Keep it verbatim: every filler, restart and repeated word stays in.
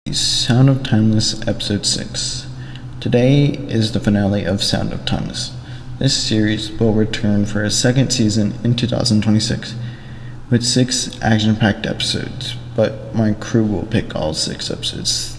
Sound of Timeless Episode six. Today is the finale of Sound of Timeless. This series will return for a second season in two thousand twenty-six with six action-packed episodes, but my crew will pick all six episodes